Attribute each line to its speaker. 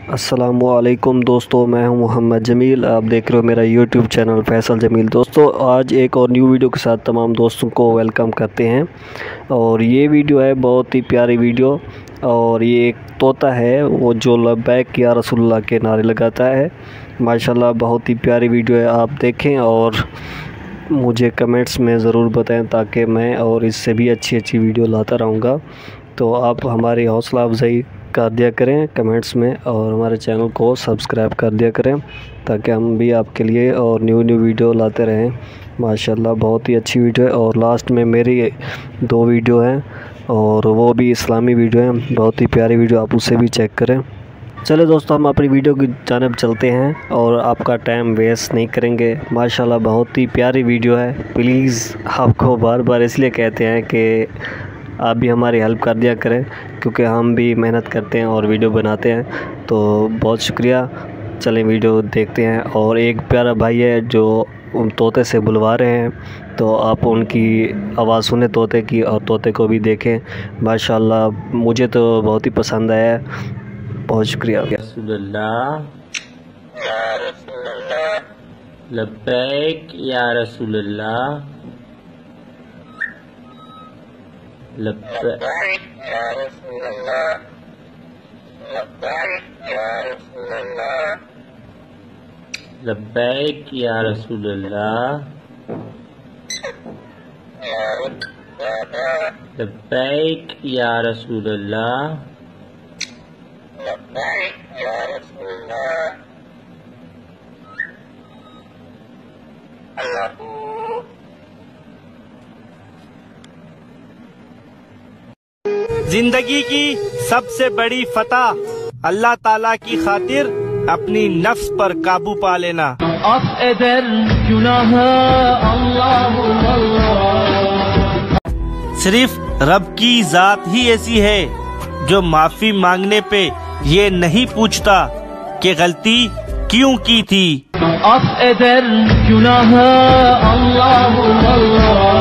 Speaker 1: السلام علیکم دوستو، میں ہوں محمد جمیل، آپ دیکھ رہے ہو میرا یوٹیوب چینل فیصل جمیل۔ دوستو آج ایک اور نیو ویڈیو کے ساتھ تمام دوستوں کو ویلکم کرتے ہیں، اور یہ ویڈیو ہے بہت ہی پیاری ویڈیو، اور یہ ایک طوطا ہے وہ جو لبیک یارسول کے نعرے لگاتا ہے۔ ماشاءاللہ بہت ہی پیاری ویڈیو ہے، آپ دیکھیں اور مجھے کمنٹس میں ضرور بتائیں تاکہ میں اور اس سے بھی اچھی ویڈیو لاتا رہوں گا۔ تو آپ ہماری حوصلہ افزائی کر دیا کریں کمنٹس میں، اور ہمارے چینل کو سبسکرائب کر دیا کریں تاکہ ہم بھی آپ کے لیے اور نیو ویڈیو لاتے رہیں۔ ماشاءاللہ بہت ہی اچھی ویڈیو ہے، اور لاسٹ میں میری 2 ویڈیو ہیں اور وہ بھی اسلامی ویڈیو ہیں، بہت ہی پیاری ویڈیو، آپ اسے بھی چیک کریں۔ چلے دوستو ہم اپنی ویڈیو کی جانب چلتے ہیں اور آپ کا ٹائم ویسٹ نہیں کریں گے۔ ماشاءاللہ بہت ہی پیاری ویڈیو ہے، پلیز آپ کو بار بار اس لیے کہتے ہیں کہ آپ بھی ہماری ہیلپ کر دیا کریں، کیونکہ ہم بھی محنت کرتے ہیں اور ویڈیو بناتے ہیں، تو بہت شکریہ۔ چلیں ویڈیو دیکھتے ہیں، اور ایک پیارا بھائی ہے جو طوطے سے بلوا رہے ہیں، تو آپ ان کی آواز سنیں طوطے کی، اور طوطے کو بھی دیکھیں۔ ماشاءاللہ مجھے تو بہت ہی پسند آیا ہے، بہت شکریہ۔
Speaker 2: رسول اللہ لبیک یا رسول اللہ لبیک یا رسول اللہ لبیک یا رسول اللہ لبیک یا رسول اللہ
Speaker 3: زندگی کی سب سے بڑی فتح اللہ تعالیٰ کی خاطر اپنی نفس پر قابو پا لینا۔ صرف رب کی ذات ہی ایسی ہے جو معافی مانگنے پہ یہ نہیں پوچھتا کہ غلطی کیوں کی تھی۔